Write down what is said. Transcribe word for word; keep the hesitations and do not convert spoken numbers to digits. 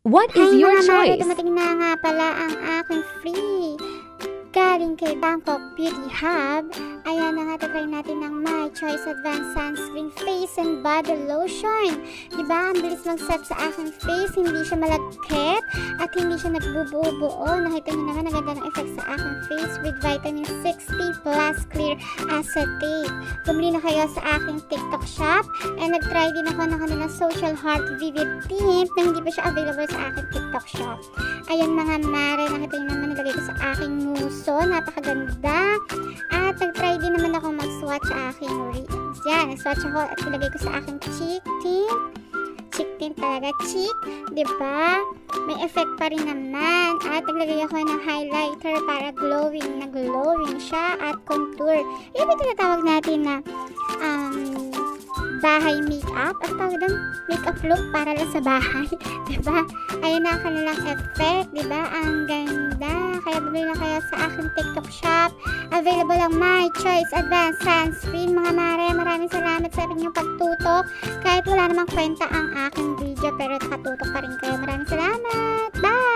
What Hi is your mga mare, choice? dumating na nga pala ang aking free galing kay Bangkok Beauty Hub. Ayan na nga, try natin ng My Choice Advanced Sunscreen Face and Body Lotion. Diba, ang bilis mag-set sa aking face, hindi siya malagkit at hindi siya nagbubuo-buo. Nakita niyo naman, naganda ng effect sa aking face with vitamin sixty plus clear acetate. Bumili na kayo sa aking TikTok shop and nag-try din ako ng kanilang Social Heart Vivid Tint na hindi pa siya available sa aking TikTok shop. Ayan mga mare, nakita niyo naman, nilagay ko sa aking muso, napakaganda. At nag-try din naman ako mag-swatch sa aking rings. Yan, nag-swatch ako at nilagay ko sa aking cheek tint. Cheek tint talaga, cheek, diba? May effect pa rin naman. At naglagay ako ng highlighter para glowing na glowing siya at contour. Yan yung tinatawag natin na um, bahay makeup. Ang tawag doon, makeup look para lang sa bahay. Diba? Ayun na ang kanilang effect. Diba? Ang ganda. Kaya bumili na kayo sa aking TikTok shop. Available ang My Choice Advanced Sunscreen. Mga mare, maraming salamat sa inyong pagtutok. Kahit wala namang kwenta ang aking video, pero nakatutok pa rin kayo. Maraming salamat. Bye!